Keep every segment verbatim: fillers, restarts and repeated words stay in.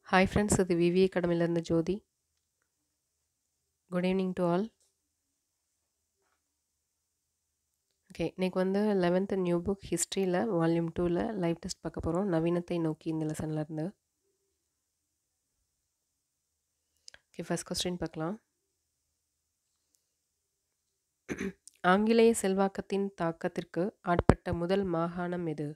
Hi friends, இது VV அகாடமிலேருந்து Jyothi. Good evening to all. Okay, இன்றைக்கி வந்து லெவன்த்து நியூ புக் ஹிஸ்ட்ரியில் வால்யூம் டூவில் லைவ் டெஸ்ட் பார்க்க போகிறோம். நவீனத்தை நோக்கி இந்த லெசன்லேருந்து. ஓகே, ஃபர்ஸ்ட் கொஸ்டின் பார்க்கலாம். ஆங்கிலேய செல்வாக்கத்தின் தாக்கத்திற்கு ஆட்பட்ட முதல் மாகாணம் எது?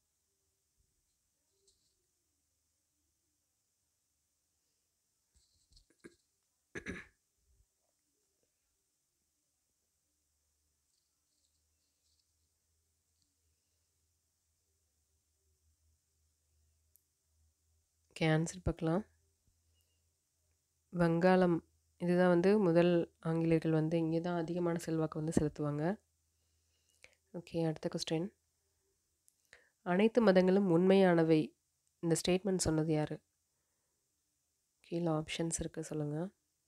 ஓகே, ஆன்சர் பார்க்கலாம். வங்காளம். இதுதான் வந்து முதல் ஆங்கிலேயர்கள் வந்து இங்கே தான் அதிகமான செல்வாக்கு வந்து செலுத்துவாங்க. ஓகே, அடுத்த கொஸ்டின். அனைத்து மதங்களும் உண்மையானவை இந்த ஸ்டேட்மெண்ட் சொன்னது யார்? கீழே ஆப்ஷன்ஸ் இருக்குது, சொல்லுங்கள்.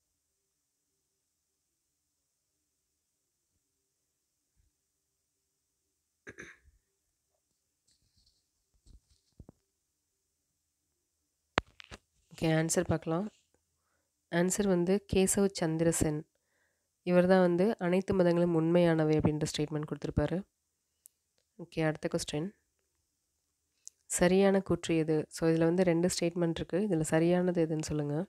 ஓகே, ஆன்சர் பார்க்கலாம். ஆன்சர் வந்து கேசவ் சந்திர சென். இவர் தான் வந்து அனைத்து மதங்களும் உண்மையானவை அப்படின்ற ஸ்டேட்மெண்ட் கொடுத்துருப்பாரு. ஓகே, அடுத்த கொஸ்டின். சரியான கூற்று எது? ஸோ இதில் வந்து ரெண்டு ஸ்டேட்மெண்ட் இருக்குது. இதில் சரியானது எதுன்னு சொல்லுங்கள்.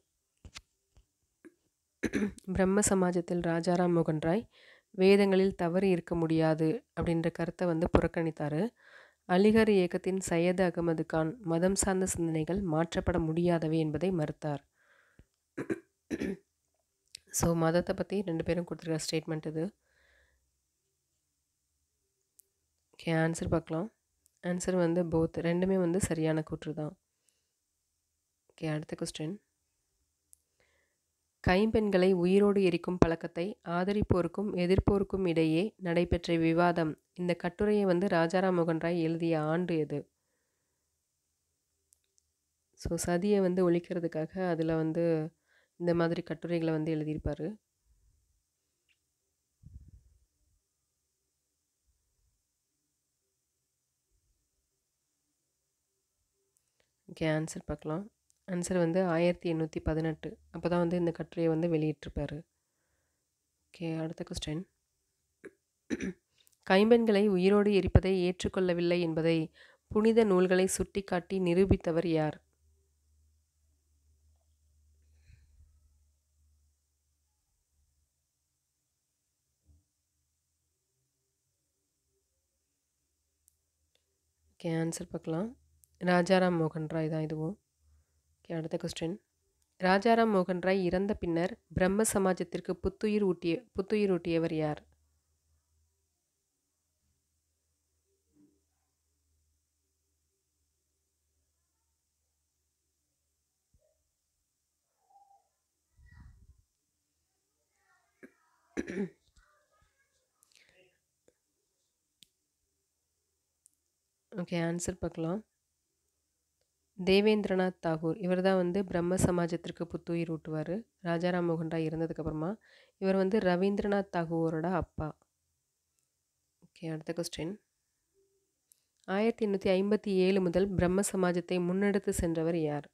பிரம்ம சமாஜத்தில் ராஜாராம் மோகன் ராய் வேதங்களில் தவறு இருக்க முடியாது அப்படின்ற கருத்தை வந்து புறக்கணித்தார். அலிகர் இயக்கத்தின் சையது அகமது கான் மதம் சார்ந்த சிந்தனைகள் மாற்றப்பட முடியாதவை என்பதை மறுத்தார். ஸோ மதத்தை பற்றி ரெண்டு பேரும் கொடுத்துருக்க ஸ்டேட்மெண்ட் இது. ஓகே, ஆன்சர் பார்க்கலாம். ஆன்சர் வந்து போத், ரெண்டுமே வந்து சரியான கூற்று தான். ஓகே, அடுத்த கொஸ்டின். கைம்பெண்களை உயிரோடு எரிக்கும் பழக்கத்தை ஆதரிப்போருக்கும் எதிர்ப்போருக்கும் இடையே நடைபெற்ற விவாதம். இந்த கட்டுரையை வந்து ராஜாராம் மோகன் ராய் எழுதிய ஆண்டு எது? ஸோ சதியை வந்து ஒழிக்கிறதுக்காக அதில் வந்து இந்த மாதிரி கட்டுரைகளை வந்து எழுதியிருப்பார். ஓகே, ஆன்சர் பார்க்கலாம். ஆன்சர் வந்து ஆயிரத்தி எண்ணூற்றி பதினெட்டு. அப்போ தான் வந்து இந்த கட்டுரையை வந்து வெளியிட்டிருப்பார். ஓகே, அடுத்த கொஸ்டின். கைம்பெண்களை உயிரோடு எரிப்பதை ஏற்றுக்கொள்ளவில்லை என்பதை புனித நூல்களை சுட்டிக்காட்டி நிரூபித்தவர் யார்? ஓகே, ஆன்சர் பார்க்கலாம். ராஜாராம் மோகன் ராய் தான் இதுவும். ஓகே, அடுத்த கொஸ்டின். ராஜாராம் மோகன் ராய் இறந்த பின்னர் பிரம்ம சமாஜத்திற்கு புத்துயிர் ஊட்டிய புத்துயிர் ஊட்டியவர் யார்? ஓகே, ஆன்சர் பார்க்கலாம். தேவேந்திரநாத் தாகூர். இவர் தான் வந்து பிரம்ம சமாஜத்திற்கு புத்துயிர் ஊட்டுவார். ராஜாராம் மோகன் ராய் இறந்ததுக்கப்புறமா. இவர் வந்து ரவீந்திரநாத் தாகூரோட அப்பா. ஓகே, அடுத்த கொஸ்டின். ஆயிரத்தி எண்ணூற்றி ஐம்பத்தி ஏழு முதல் பிரம்ம சமாஜத்தை முன்னெடுத்து சென்றவர் யார்?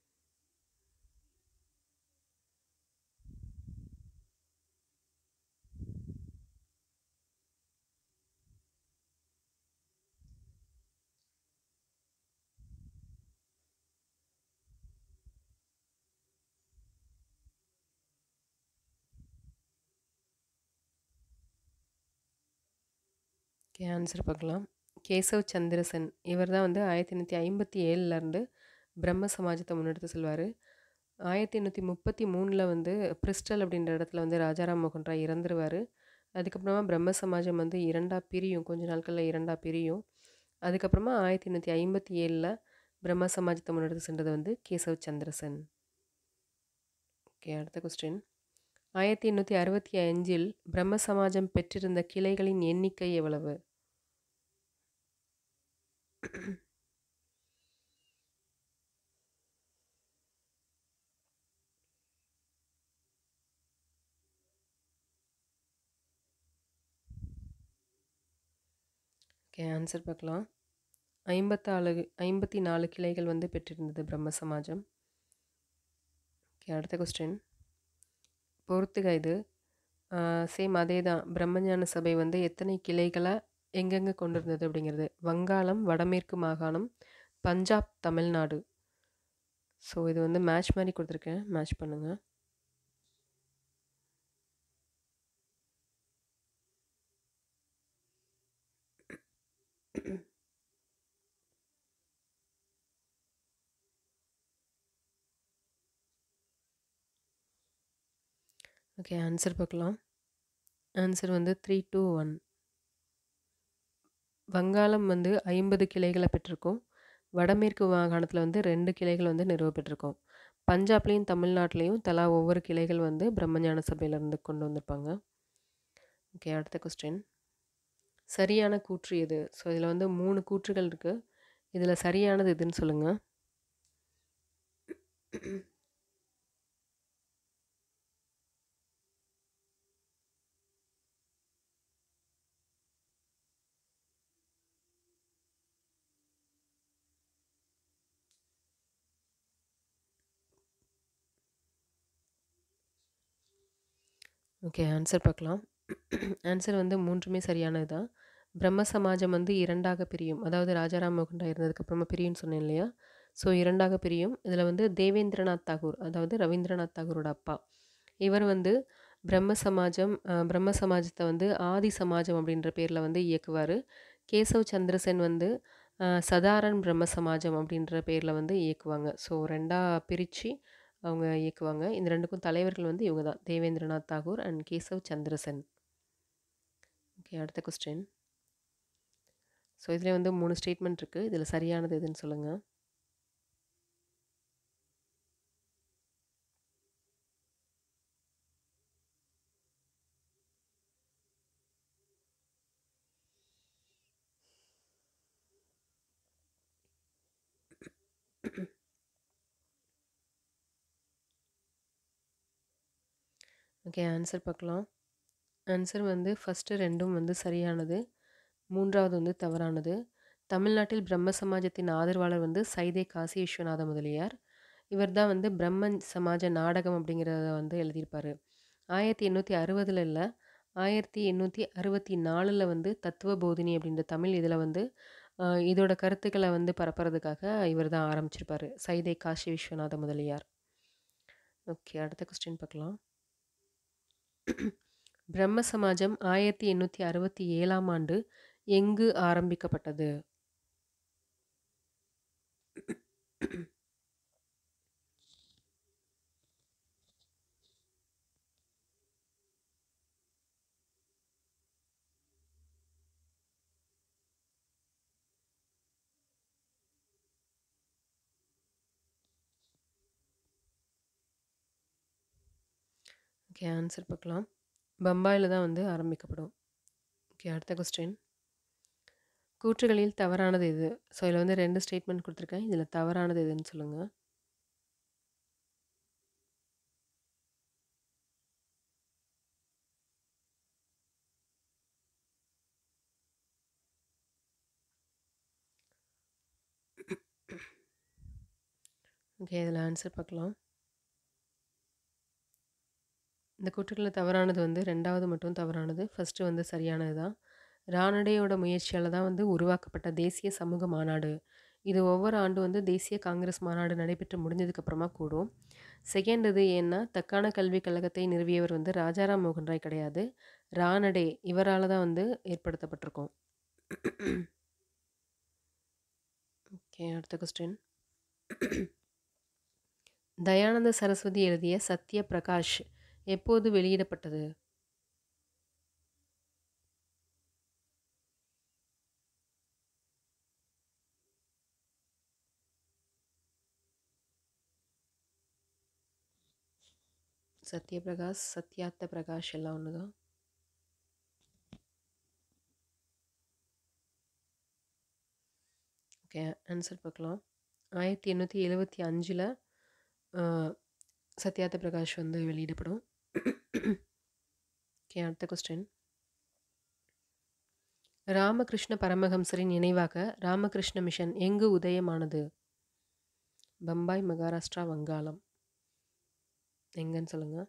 ஓகே, ஆன்சர் பார்க்கலாம். கேசவ் சந்திர சென். இவர் தான் வந்து ஆயிரத்தி எண்ணூற்றி ஐம்பத்தி ஏழுலேருந்து பிரம்ம சமாஜத்தை முன்னெடுத்து செல்வார். ஆயிரத்தி எண்ணூற்றி முப்பத்தி மூணில் வந்து பிரிஸ்டல் அப்படின்ற இடத்துல வந்து ராஜாராம் மோகன் ராய் இறந்துருவார். அதுக்கப்புறமா பிரம்ம சமாஜம் வந்து இரண்டாக பிரியும், கொஞ்ச நாட்களில் இரண்டாக பிரியும். அதுக்கப்புறமா ஆயிரத்தி எண்ணூற்றி ஐம்பத்தி ஏழில் பிரம்ம சமாஜத்தை முன்னெடுத்து சென்றது வந்து கேசவ் சந்திர சென். ஓகே, அடுத்த கொஸ்டின். ஆயிரத்தி எண்ணூற்றி அறுபத்தி அஞ்சில் பிரம்ம சமாஜம் பெற்றிருந்த கிளைகளின் எண்ணிக்கை எவ்வளவு? ஓகே, ஆன்சர் பார்க்கலாம். ஐம்பத்தாலு ஐம்பத்தி நாலு கிளைகள் வந்து பெற்றிருந்தது பிரம்ம சமாஜம். ஓகே, அடுத்த கொஸ்டின். பொறுத்துக இது. சேம் அதே தான். பிரம்மஞான சபை வந்து எத்தனை கிளைகளை எங்கெங்கே கொண்டிருந்தது அப்படிங்கிறது. வங்காளம், வடமேற்கு மாகாணம், பஞ்சாப், தமிழ்நாடு. ஸோ இது வந்து மேட்ச் மாதிரி கொடுத்துருக்கேன், மேட்ச் பண்ணுங்கள். ஓகே, ஆன்சர் பார்க்கலாம். ஆன்சர் வந்து த்ரீ டூ ஒன். வங்காளம் வந்து ஐம்பது கிளைகளை பெற்றிருக்கோம். வடமேற்கு மாகாணத்தில் வந்து ரெண்டு கிளைகள் வந்து நிறுவப்பட்டிருக்கோம். பஞ்சாப்லேயும் தமிழ்நாட்டிலையும் தலா ஒவ்வொரு கிளைகள் வந்து பிரம்மஞான சபையிலேருந்து கொண்டு வந்திருப்பாங்க. ஓகே, அடுத்த கொஸ்டின். சரியான கூற்று எது? ஸோ இதில் வந்து மூணு கூற்றுகள் இருக்குது. இதில் சரியானது எதுன்னு சொல்லுங்கள். ஓகே, ஆன்சர் பார்க்கலாம். ஆன்சர் வந்து மூன்றுமே சரியானது தான். பிரம்ம சமாஜம் வந்து இரண்டாக பிரியும். அதாவது ராஜாராம் மோகன் ராய் இருந்ததுக்கப்புறமா பிரியும்னு சொன்னேன் இல்லையா? ஸோ இரண்டாக பிரியும். இதில் வந்து தேவேந்திரநாத் தாகூர், அதாவது ரவீந்திரநாத் தாகூரோட அப்பா, இவர் வந்து பிரம்ம சமாஜம் பிரம்ம சமாஜத்தை வந்து ஆதி சமாஜம் அப்படின்ற பேரில் வந்து இயக்குவார். கேசவ் சந்திரசென் வந்து சதாரண் பிரம்ம சமாஜம் அப்படின்ற பேரில் வந்து இயக்குவாங்க. ஸோ ரெண்டாக பிரித்து அவங்க இயக்குவாங்க. இந்த ரெண்டுக்கும் தலைவர்கள் வந்து இவங்க தான், தேவேந்திரநாத் தாகூர் அண்ட் கேசவ் சந்திரசென். ஓகே, அடுத்த கொஸ்டின். ஸோ இதில் வந்து மூணு ஸ்டேட்மெண்ட் இருக்குது. இதில் சரியானது எதுன்னு சொல்லுங்கள். ஓகே, ஆன்சர் பார்க்கலாம். ஆன்சர் வந்து ஃபஸ்ட்டு ரெண்டும் வந்து சரியானது, மூன்றாவது வந்து தவறானது. தமிழ்நாட்டில் பிரம்ம சமாஜத்தின் ஆதரவாளர் வந்து சைதை காசி விஸ்வநாத முதலியார். இவர் தான் வந்து பிரம்ம சமாஜ நாடகம் அப்படிங்கிறத வந்து எழுதியிருப்பார். ஆயிரத்தி எண்ணூற்றி அறுபதில் இல்லை, ஆயிரத்தி எண்ணூற்றி அறுபத்தி நாலில் வந்து தத்துவ போதினி அப்படின்ற தமிழ் இதில் வந்து இதோட கருத்துக்களை வந்து பரப்புறதுக்காக இவர் தான் ஆரம்பிச்சிருப்பார், சைதை காசி விஸ்வநாத முதலியார். ஓகே, அடுத்த கொஸ்டின் பார்க்கலாம். பிரம்ம சமாஜம் ஆயிரத்தி எண்ணூற்றி அறுபத்தி ஏழாம் ஆண்டு எங்கு ஆரம்பிக்கப்பட்டது? ஓகே, ஆன்சர் பார்க்கலாம். பம்பாயில் தான் வந்து ஆரம்பிக்கப்படும். ஓகே, அடுத்த கொஸ்டின். கூற்றுகளில் தவறானது எது? ஸோ இதில் வந்து ரெண்டு ஸ்டேட்மெண்ட் கொடுத்துருக்கேன். இதில் தவறானது எதுன்னு சொல்லுங்கள். ஓகே, இதில் ஆன்சர் பார்க்கலாம். இந்த கூற்றுகளில் தவறானது வந்து ரெண்டாவது மட்டும் தவறானது. ஃபஸ்ட்டு வந்து சரியானது தான். ரானடேயோட முயற்சியால் தான் வந்து உருவாக்கப்பட்ட தேசிய சமூக மாநாடு. இது ஒவ்வொரு ஆண்டும் வந்து தேசிய காங்கிரஸ் மாநாடு நடைபெற்று முடிஞ்சதுக்கப்புறமா கூடும். செகண்ட் இது ஏன்னா, தக்கான கல்விக் கழகத்தை நிறுவியவர் வந்து ராஜாராம் மோகன் ராய் கிடையாது, ரானடே. இவரால் தான் வந்து ஏற்படுத்தப்பட்டிருக்கோம். ஓகே, அடுத்த கொஸ்டின். தயானந்த சரஸ்வதி எழுதிய சத்ய பிரகாஷ் எப்போது வெளியிடப்பட்டது? சத்யபிரகாஷ், சத்யார்த்த பிரகாஷ் எல்லாம் ஒன்று தான். ஓகே, ஆன்சர் பார்க்கலாம். ஆயிரத்தி எண்ணூற்றி எழுபத்தி அஞ்சில் சத்யார்த்த பிரகாஷ் வந்து வெளியிடப்படும். ஓகே, அடுத்த கொஸ்டின். ராமகிருஷ்ண பரமஹம்சரின் நினைவாக ராமகிருஷ்ண மிஷன் எங்கு உதயமானது? பம்பாய், மகாராஷ்டிரா, வங்காளம். எங்கன்னு சொல்லுங்க.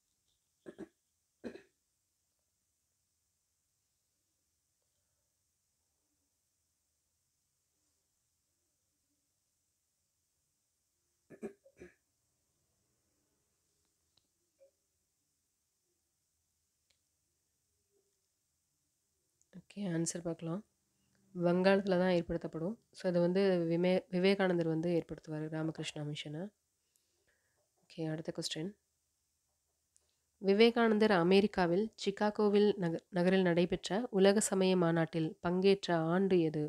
ஓகே, ஆன்சர் பார்க்கலாம். வங்காளத்தில தான் ஏற்படுத்தப்படும். ஸோ அது வந்து விமே விவேகானந்தர் வந்து ஏற்படுத்துவார் ராமகிருஷ்ணா மிஷனை. ஓகே, அடுத்த கொஸ்டின். விவேகானந்தர் அமெரிக்காவில் சிகாகோவில் நக நகரில் நடைபெற்ற உலக சமய மாநாட்டில் பங்கேற்ற ஆண்டு எது?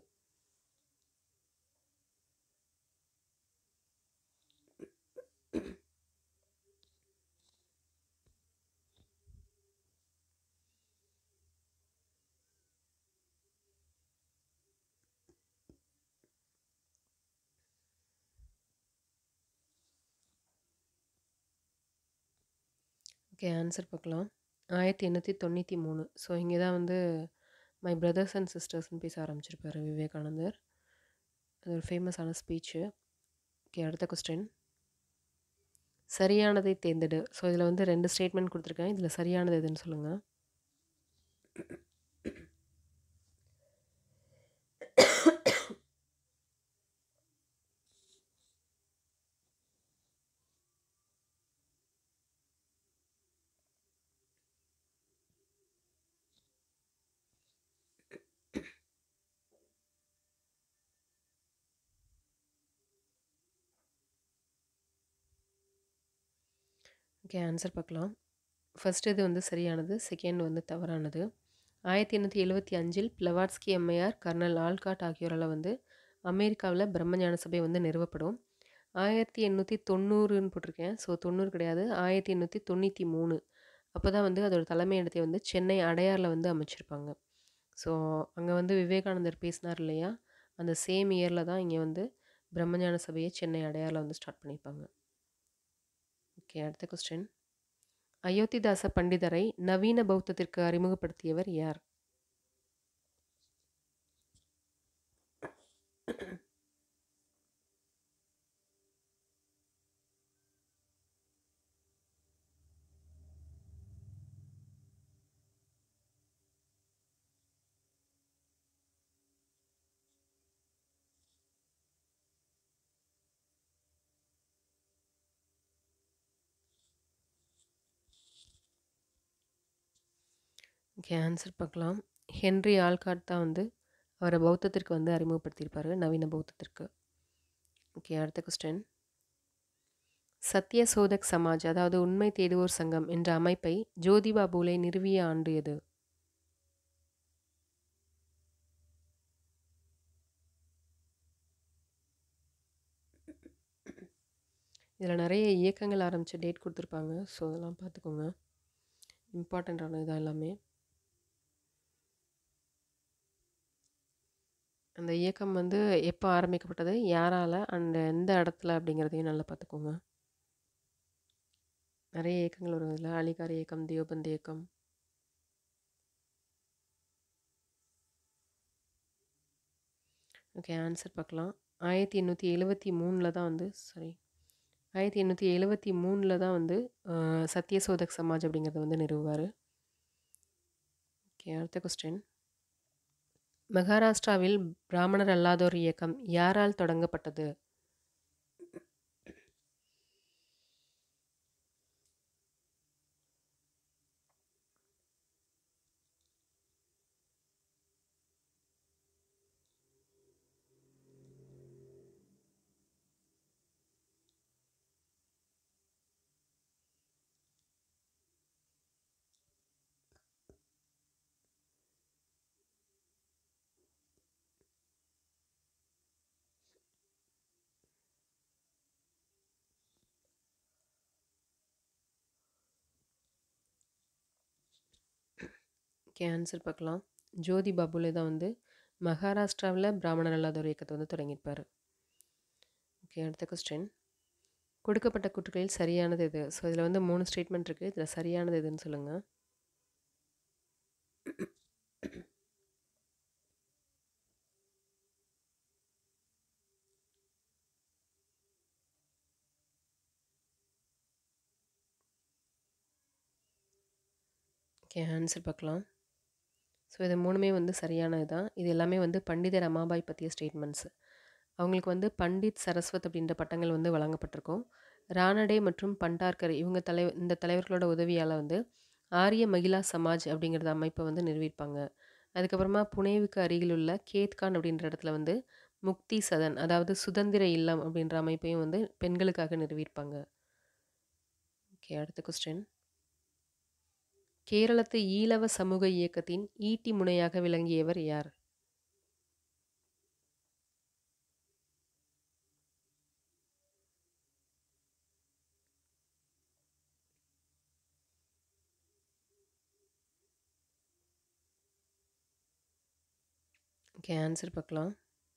ஓகே, ஆன்சர் பார்க்கலாம். ஆயிரத்தி எண்ணூற்றி தொண்ணூற்றி மூணு. ஸோ இங்கே தான் வந்து மை பிரதர்ஸ் அண்ட் சிஸ்டர்ஸ்னு பேச ஆரம்பிச்சிருப்பார் விவேகானந்தர். அது ஒரு ஃபேமஸான ஸ்பீச்சு. ஓகே, அடுத்த கொஸ்டின். சரியானதை தேர்ந்தெடு. ஸோ இதில் வந்து ரெண்டு ஸ்டேட்மெண்ட் கொடுத்துருக்கேன். இதில் சரியானது எதுன்னு சொல்லுங்கள். ஓகே, ஆன்சர் பார்க்கலாம். ஃபர்ஸ்ட் இது வந்து சரியானது, செகண்ட் வந்து தவறானது. ஆயிரத்தி எண்ணூற்றி எழுபத்தி அஞ்சில் பிளவாட்ஸ்கி அம்மையார், கர்னல் ஆல்காட் ஆகியோரால் வந்து அமெரிக்காவில் பிரம்மஞான சபை வந்து நிறுவப்படும். ஆயிரத்தி எண்ணூற்றி தொண்ணூறுன்னு போட்டிருக்கேன். ஸோ தொண்ணூறு கிடையாது, ஆயிரத்தி எண்ணூற்றி தொண்ணூற்றி மூணு. அப்போ தான் வந்து அதோட தலைமை இடத்தை வந்து சென்னை அடையாரில் வந்து அமைச்சிருப்பாங்க. ஸோ அங்கே வந்து விவேகானந்தர் பேசினார் இல்லையா, அந்த சேம் இயரில் தான் இங்கே வந்து பிரம்மஞான சபையை சென்னை அடையாரில் வந்து ஸ்டார்ட் பண்ணியிருப்பாங்க. ஓகே, அடுத்த கொஸ்டின். அயோத்திதாச பண்டிதரை நவீன பௌத்தத்திற்கு அறிமுகப்படுத்தியவர் யார்? ஓகே, ஆன்சர் பார்க்கலாம். ஹென்றி ஆல்காட் தான் வந்து அவரை பௌத்தத்திற்கு வந்து அறிமுகப்படுத்தியிருப்பார், நவீன பௌத்தத்திற்கு. ஓகே, அடுத்த கொஸ்டின். சத்ய சோதக் சமாஜ், அதாவது உண்மை தேடுவோர் சங்கம் என்ற அமைப்பை ஜோதிபா பூலே நிறுவிய ஆண்டு எது? இதில் நிறைய இயக்கங்கள் ஆரம்பித்த டேட் கொடுத்துருப்பாங்க. ஸோ அதெல்லாம் பார்த்துக்கோங்க, இம்பார்ட்டண்ட்டான இதாக எல்லாமே. அந்த இயக்கம் வந்து எப்போ ஆரம்பிக்கப்பட்டது, யாரால், அண்ட் எந்த இடத்துல அப்படிங்கிறதையும் நல்லா பார்த்துக்கோங்க. நிறைய இயக்கங்கள் வரும் இதில். அலிகார் இயக்கம், தியோபந்த் இயக்கம். ஓகே, ஆன்சர் பார்க்கலாம். ஆயிரத்தி எண்ணூற்றி எழுபத்தி மூணில் தான் வந்து சாரி ஆயிரத்தி எண்ணூற்றி எழுபத்தி மூணில் தான் வந்து சத்யசோதக் சமாஜ் அப்படிங்கிறத வந்து நிறுவுவார். ஓகே, அடுத்த கொஸ்டின். மகாராஷ்டிராவில் பிராமணர் அல்லாதோர் இயக்கம் யாரால் தொடங்கப்பட்டது? ஓகே, ஆன்சர் பார்க்கலாம். ஜோதி பாபுலே தான் வந்து மகாராஷ்டிராவில் பிராமணர் அல்லாதோர் இயக்கத்தை வந்து தொடங்கியிருப்பார். ஓகே, அடுத்த கொஸ்டின். கொடுக்கப்பட்ட கூற்றுகளில் சரியானது எது? ஸோ இதில் வந்து மூணு ஸ்டேட்மெண்ட் இருக்குது. இதில் சரியானது எதுன்னு சொல்லுங்கள். ஓகே, ஆன்சர் பார்க்கலாம். ஸோ இது மூணுமே வந்து சரியானது தான். இது எல்லாமே வந்து பண்டித ரமாபாய் பற்றிய ஸ்டேட்மெண்ட்ஸு. அவங்களுக்கு வந்து பண்டித் சரஸ்வத் அப்படின்ற பட்டங்கள் வந்து வழங்கப்பட்டிருக்கும். ரானடே மற்றும் பண்டார்கர் இவங்க தலை இந்த தலைவர்களோட உதவியால் வந்து ஆரிய மகிழா சமாஜ் அப்படிங்கிறத அமைப்பை வந்து நிறுவியிருப்பாங்க. அதுக்கப்புறமா புனேவுக்கு அருகில் உள்ள கேத்கான் அப்படின்ற இடத்துல வந்து முக்தி சதன் அதாவது சுதந்திர இல்லம் அப்படின்ற அமைப்பையும் வந்து பெண்களுக்காக நிறுவியிருப்பாங்க. ஓகே, அடுத்த கொஸ்டின். கேரளத்து ஈழவ சமூக இயக்கத்தின் ஈட்டி முனையாக விளங்கியவர் யார்? ஓகே, ஆன்சர் பார்க்கலாம்.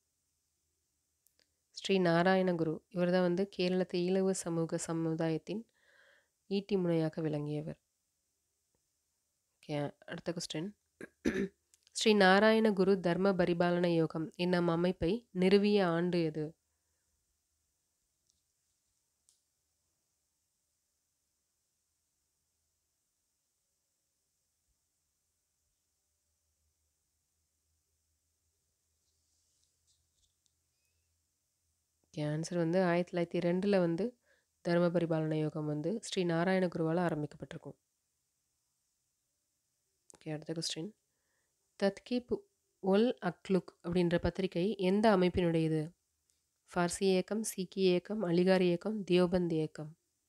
ஸ்ரீ நாராயணகுரு இவர் தான் வந்து கேரளத்து ஈழவ சமூக சமுதாயத்தின் ஈட்டி முனையாக விளங்கியவர். ஓகே, அடுத்த கொஸ்டின். ஸ்ரீ நாராயணகுரு தர்ம பரிபாலன யோகம் என்னும் அமைப்பை நிறுவிய ஆண்டு எது? ஓகே, ஆன்சர் வந்து ஆயிரத்தி தொள்ளாயிரத்தி ரெண்டில் வந்து தர்ம பரிபாலன யோகம் வந்து ஸ்ரீ நாராயணகுருவால் ஆரம்பிக்கப்பட்டிருக்கும். ஓகே, அடுத்த கொஸ்டின். தத்கீப் ஒல் அக்லுக் அப்படின்ற பத்திரிகை எந்த அமைப்பினுடையது? ஃபார்சி இயக்கம், சீக்கிய இயக்கம், அலிகார் இயக்கம், தியோபந்த் இயக்கம்.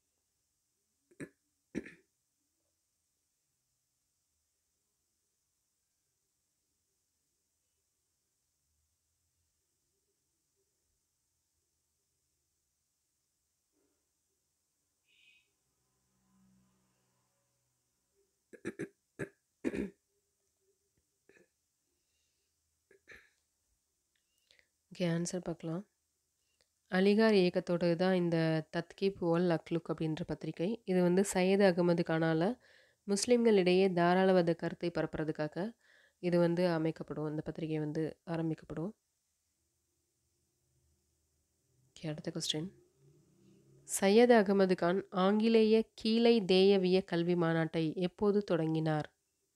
ஓகே, ஆன்சர் பார்க்கலாம். அலிகார் இயக்கத்தோடது தான் இந்த தத்கீப் ஒல் அக்லுக் அப்படின்ற பத்திரிகை. இது வந்து சையது அகமது கானால முஸ்லீம்களிடையே தாராளவாத கருத்தை பரப்புறதுக்காக இது வந்து அமைக்கப்படும். இந்த பத்திரிகை வந்து ஆரம்பிக்கப்படும். ஓகே, அடுத்த கொஸ்டின். சையது அகமது கான் ஆங்கிலேய கீழை தேயவிய கல்வி மாநாட்டை எப்போது தொடங்கினார்?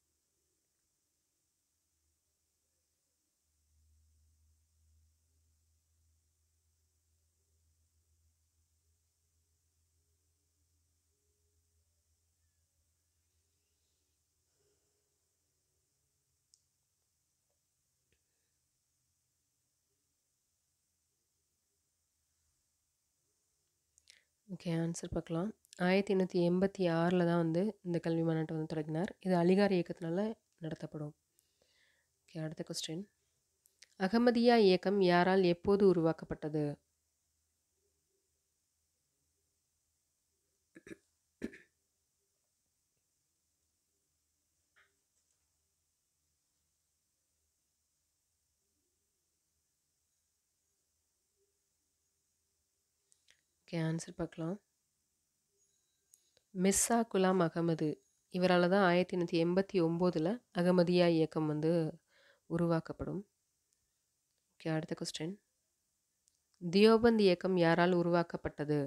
ஓகே, ஆன்சர் பார்க்கலாம். ஆயிரத்தி எண்ணூற்றி எண்பத்தி ஆறில் தான் வந்து இந்த கல்வி மாநாட்டை வந்து தொடங்கினார். இது அலிகார் இயக்கத்தினால நடத்தப்படும். ஓகே, அடுத்த கொஸ்டின். அகமதியா இயக்கம் யாரால் எப்போது உருவாக்கப்பட்டது? ஓகே, ஆன்சர் பார்க்கலாம். மிர்சா குலாம் அகமது இவரால் தான் ஆயிரத்தி எண்ணூற்றி எண்பத்தி ஒம்போதில் அகமதியா இயக்கம் வந்து உருவாக்கப்படும். ஓகே, அடுத்த கொஸ்டின். தியோபந்த் இயக்கம் யாரால் உருவாக்கப்பட்டது?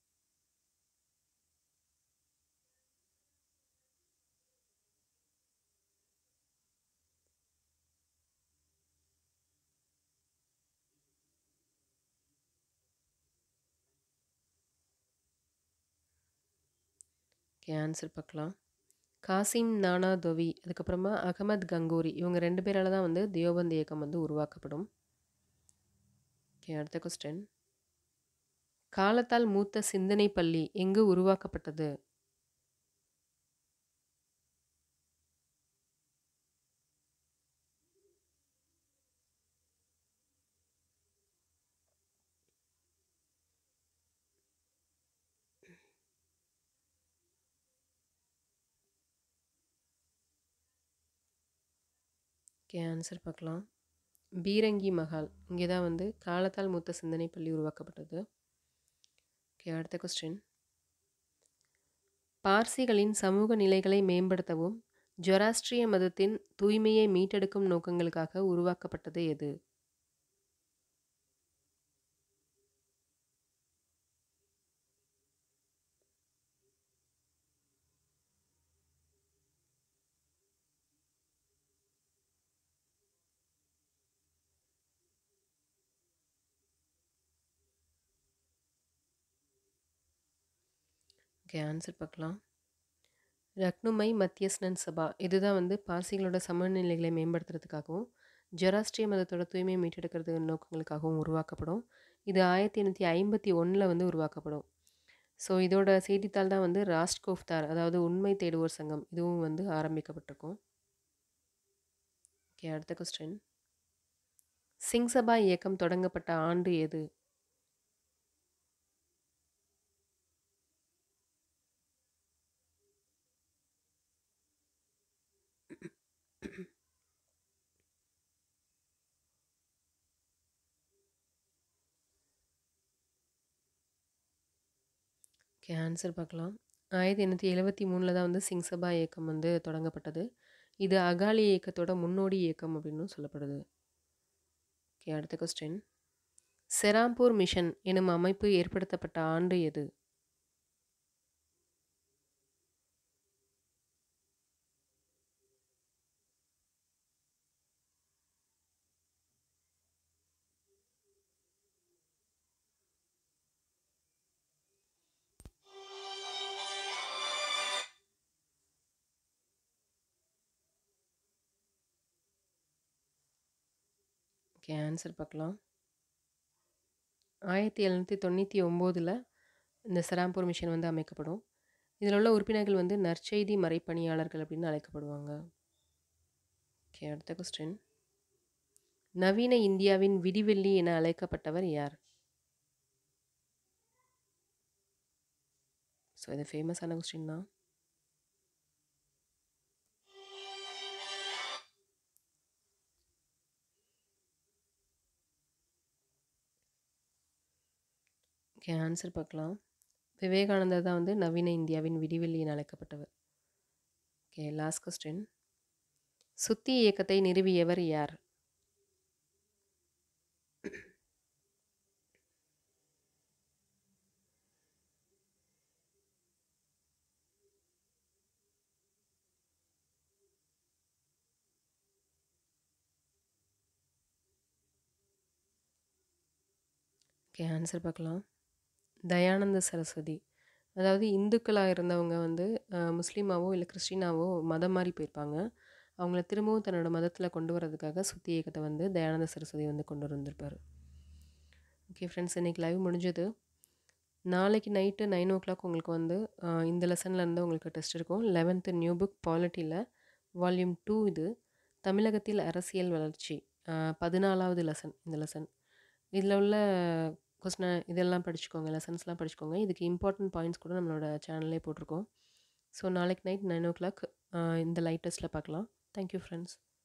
ஓகே, ஆன்சர் பார்க்கலாம். காசிம் நானா தொவி அதுக்கப்புறமா அகமத் கங்கூரி இவங்க ரெண்டு பேரால் தான் வந்து தியோபந்த் இயக்கம் வந்து உருவாக்கப்படும். ஓகே, அடுத்த கொஸ்டின். காலத்தால் மூத்த சிந்தனை பள்ளி எங்கு உருவாக்கப்பட்டது? ஓகே, ஆன்சர் பார்க்கலாம். பீரங்கி மஹால் இங்கே தான் வந்து காலத்தால் மூத்த சிந்தனை பள்ளி உருவாக்கப்பட்டது. ஓகே, அடுத்த கொஸ்டின். பார்சிகளின் சமூக நிலைகளை மேம்படுத்தவும் ஜொராஸ்ட்ரிய மதத்தின் தூய்மையை மீட்டெடுக்கும் நோக்கங்களுக்காக உருவாக்கப்பட்டது எது? ஓகே, ஆன்சர் பார்க்கலாம். ரக்னுமை மத்தியஸ்னன் சபா இதுதான் வந்து பார்சிகளோட சமநிலைகளை மேம்படுத்துறதுக்காகவும் ஜெராஸ்ட்ரிய மதத்தோட தூய்மையை மீட்டெடுக்கிறது நோக்கங்களுக்காகவும் உருவாக்கப்படும். இது ஆயிரத்தி எண்ணூற்றி ஐம்பத்தி ஒன்றில் வந்து உருவாக்கப்படும். ஸோ இதோட செய்தித்தாள் தான் வந்து ராஸ்ட்கோஃப்தார், அதாவது உண்மை தேடுவோர் சங்கம், இதுவும் வந்து ஆரம்பிக்கப்பட்டிருக்கும். ஓகே, அடுத்த கொஸ்டின். சிங் சபா இயக்கம் தொடங்கப்பட்ட ஆண்டு எது? ஓகே, ஆன்சர் பார்க்கலாம். ஆயிரத்தி எண்ணூற்றி எழுபத்தி மூணில் தான் வந்து சிங் சபா இயக்கம் வந்து தொடங்கப்பட்டது. இது அகாலி இயக்கத்தோட முன்னோடி இயக்கம் அப்படின்னு சொல்லப்படுது. ஓகே, அடுத்த கொஸ்டின். செராம்பூர் மிஷன் எனும் அமைப்பு ஏற்படுத்தப்பட்ட ஆண்டு எது? ஓகே, ஆன்சர் பார்க்கலாம். ஆயிரத்தி எழுநூற்றி தொண்ணூற்றி ஒம்போதில் இந்த செராம்பூர் மிஷன் வந்து அமைக்கப்படும். இதில் உள்ள உறுப்பினர்கள் வந்து நற்செய்தி மறைப்பணியாளர்கள் அப்படின்னு அழைக்கப்படுவாங்க. ஓகே, அடுத்த கொஸ்டின். நவீன இந்தியாவின் விடிவெள்ளி என அழைக்கப்பட்டவர் யார்? ஸோ இது ஃபேமஸான கொஸ்டின் தான். ஓகே, ஆன்சர் பார்க்கலாம். விவேகானந்தர் தான் வந்து நவீன இந்தியாவின் விடிவெள்ளி என அழைக்கப்பட்டவர். Okay, last question. சுத்தி இயக்கத்தை நிறுவியவர் யார்? ஓகே, ஆன்சர் பார்க்கலாம். தயானந்த சரஸ்வதி. அதாவது இந்துக்களாக இருந்தவங்க வந்து அஹ், முஸ்லீமாவோ இல்லை கிறிஸ்டினாவோ மதம் மாறி போயிருப்பாங்க. அவங்கள திரும்பவும் தன்னோட மதத்தில் கொண்டு வரதுக்காக சுத்தி இயக்கத்தை வந்து தயானந்த சரஸ்வதி வந்து கொண்டு வந்திருப்பார். ஓகே ஃப்ரெண்ட்ஸ், இன்றைக்கி லைவ் முடிஞ்சது. நாளைக்கு நைட்டு நைன் ஓ கிளாக் உங்களுக்கு வந்து அஹ், இந்த லெசன்லேருந்து உங்களுக்கு டெஸ்ட் இருக்கும். லெவன்த்து நியூ புக் பாலிட்டியில் வால்யூம் டூ இது. தமிழகத்தில் அரசியல் வளர்ச்சி அஹ், பதினாலாவது லெசன் இந்த லெசன். இதில் உள்ள கொஸ்டின் இதெல்லாம் படிச்சுக்கோங்க, லெசன்ஸ்லாம் படிச்சுக்கோங்க. இதுக்கு இம்பார்ட்டன்ட் பாயிண்ட்ஸ் கூட நம்மளோட சேனல்லே போட்டிருக்கோம். ஸோ நாளைக்கு நைட் நைன் ஓ கிளாக் இந்த லைட் டெஸ்ட்டில் பார்க்கலாம். Thank you friends.